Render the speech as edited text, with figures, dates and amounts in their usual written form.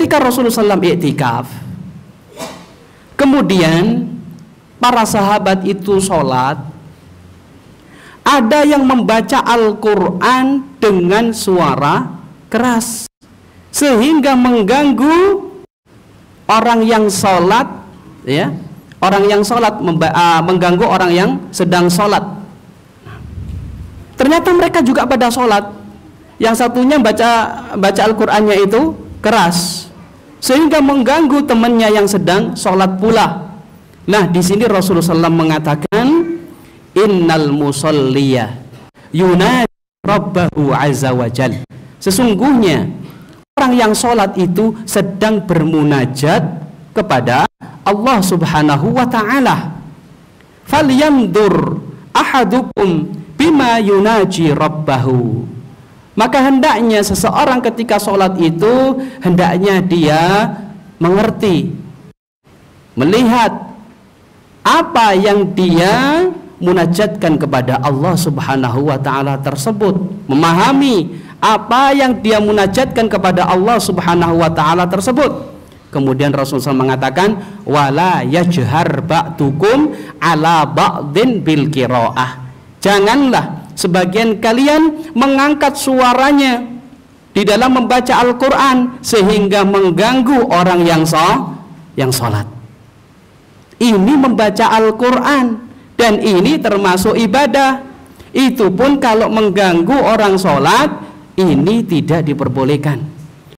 ketika Rasulullah SAW iktikaf, kemudian para sahabat itu sholat, ada yang membaca Al-Quran dengan suara keras sehingga mengganggu orang yang sholat, ya, orang yang sholat, mengganggu orang yang sedang sholat. Ternyata mereka juga pada sholat, yang satunya baca Al-Qurannya itu keras sehingga mengganggu temannya yang sedang sholat pula. Nah, di sini Rasulullah SAW mengatakan, innal musalliya yunadi rabbahu azza wa jal. Sesungguhnya orang yang sholat itu sedang bermunajat kepada Allah subhanahu wa ta'ala. Falyandur ahadukum bima yunaji rabbahu. Maka hendaknya seseorang ketika sholat itu, hendaknya dia mengerti, melihat apa yang dia munajatkan kepada Allah subhanahu wa ta'ala tersebut, memahami apa yang dia munajatkan kepada Allah subhanahu wa ta'ala tersebut. Kemudian Rasulullah SAW mengatakan, wala yajhar ba'dukum ala ba'din bil qiraah. Janganlah sebagian kalian mengangkat suaranya di dalam membaca Al-Quran sehingga mengganggu orang yang sholat. Ini membaca Al-Quran dan ini termasuk ibadah. Itu pun kalau mengganggu orang sholat, ini tidak diperbolehkan.